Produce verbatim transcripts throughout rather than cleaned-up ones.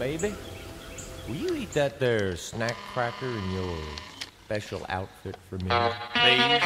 baby. Will you eat that there snack cracker in your special outfit for me? Please.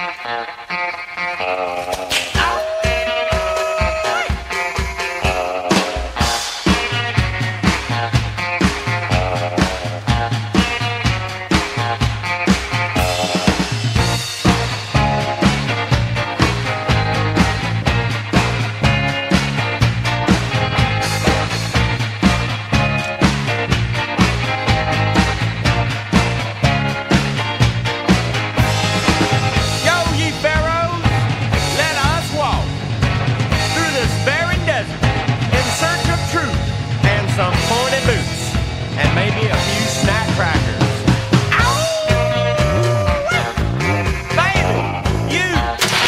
Some pointed boots, and maybe a few snack crackers. Ow! Baby, you!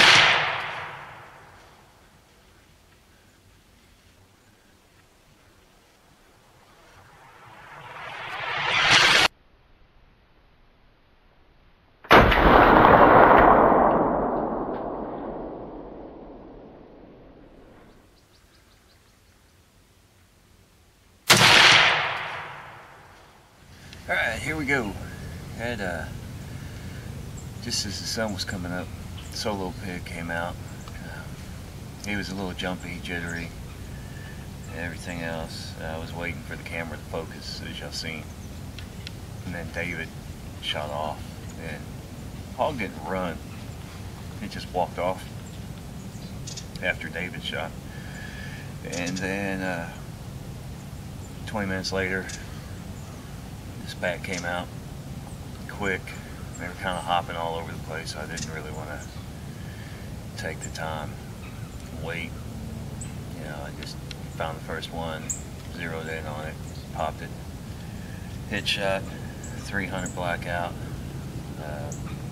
Alright, here we go. Had, uh, just as the sun was coming up, Solo Pig came out. Uh, he was a little jumpy, jittery, and everything else. Uh, I was waiting for the camera to focus, as y'all seen. And then David shot off, and Hog didn't run. He just walked off after David shot. And then, uh, twenty minutes later, this pack came out quick. They were kind of hopping all over the place, so I didn't really want to take the time and wait. You know, I just found the first one, zeroed in on it, popped it, hit shot, three hundred blackout, uh,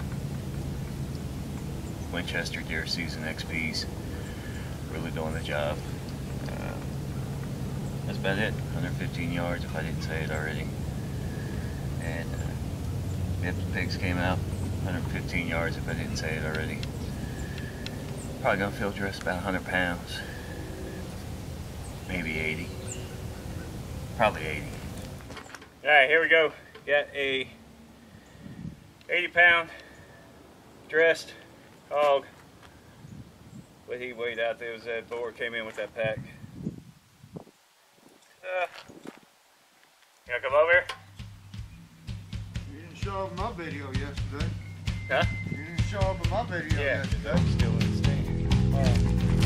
Winchester deer season X Ps, really doing the job. Uh, that's about it, one hundred fifteen yards if I didn't say it already. And uh, Nips Pigs came out, one hundred fifteen yards if I didn't say it already. Probably gonna field dress about one hundred pounds, maybe eighty, probably eighty. All right, here we go. Got a eighty pound dressed hog. What he weighed out there was that boar came in with that pack. Uh, you gonna come over here? You didn't show up in my video yesterday. Huh? You didn't show up in my video Yeah, yesterday. I'm still in the stand.